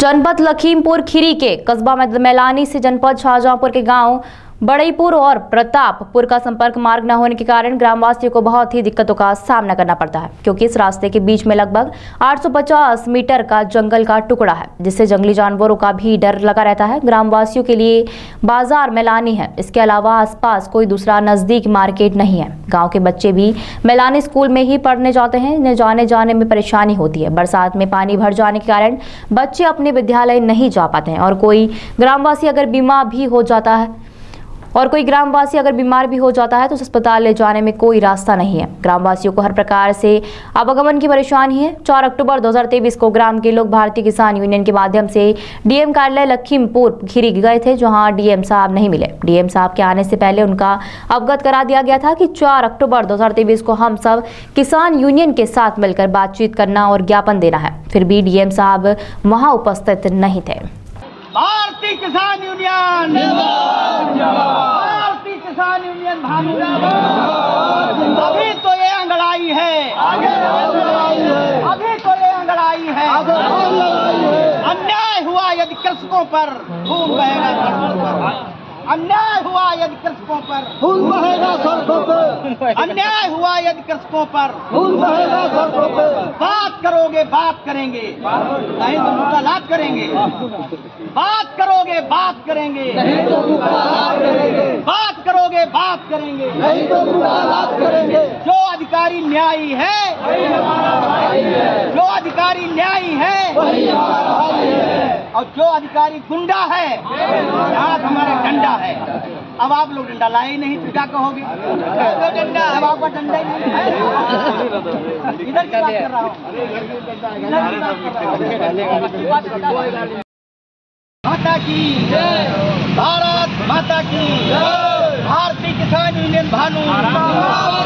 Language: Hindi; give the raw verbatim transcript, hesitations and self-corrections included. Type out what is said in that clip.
जनपद लखीमपुर खीरी के कस्बा मैलानी से जनपद शाहजहांपुर के गांव बड़ईपुर और प्रतापपुर का संपर्क मार्ग न होने के कारण ग्रामवासियों को बहुत ही दिक्कतों का सामना करना पड़ता है, क्योंकि इस रास्ते के बीच में लगभग आठ सौ पचास मीटर का जंगल का टुकड़ा है, जिससे जंगली जानवरों का भी डर लगा रहता है। ग्रामवासियों के लिए बाजार मैलानी है, इसके अलावा आसपास कोई दूसरा नजदीक मार्केट नहीं है। गाँव के बच्चे भी मैलानी स्कूल में ही पढ़ने जाते हैं, इन्हें जाने जाने में परेशानी होती है। बरसात में पानी भर जाने के कारण बच्चे अपने विद्यालय नहीं जा पाते हैं और कोई ग्रामवासी अगर बीमार भी हो जाता है और कोई ग्रामवासी अगर बीमार भी हो जाता है तो अस्पताल ले जाने में कोई रास्ता नहीं है। ग्रामवासियों को हर प्रकार से आवागमन की परेशानी है। चार अक्टूबर दो हज़ार तेईस को ग्राम के लोग भारतीय किसान यूनियन के माध्यम से डीएम कार्यालय लखीमपुर खीरी गए थे, जहां डीएम साहब नहीं मिले। डीएम साहब के आने से पहले उनका अवगत करा दिया गया था कि चार अक्टूबर दो हज़ार तेईस को हम सब किसान यूनियन के साथ मिलकर बातचीत करना और ज्ञापन देना है। फिर भी डीएम साहब वहाँ उपस्थित नहीं थे। भारतीय किसान यूनियन भारतीय किसान यूनियन भानु, अभी तो ये अंगड़ाई है, अभी तो ये अंगड़ाई है। अन्याय हुआ यदि कृषकों पर, खून बहेगा सड़कों पर। अन्याय हुआ यदि कृषकों पर, खून बहेगा सड़कों पर। अन्याय हुआ यदि कृषकों पर, खून बहेगा सड़कों पर। बात करोगे बात करेंगे, नहीं तो मुतालात करेंगे। बात करोगे बात करेंगे, नहीं तो मुतालात करेंगे। बात करोगे बात करेंगे, नहीं तो मुतालात करेंगे। जो अधिकारी न्यायी है वही हमारा भाई है, जो अधिकारी न्यायी है वही हमारा भाई है, और जो अधिकारी गुंडा है हाथ हमारा डंडा है। अब आप लोग डंडा लाए ही नहीं तो क्या कहोगे? डंडा अब आपका डंडा ही नहीं है। इधर की बात कर रहा हूँ, माता की भारत माता की, भारतीय किसान यूनियन भानु।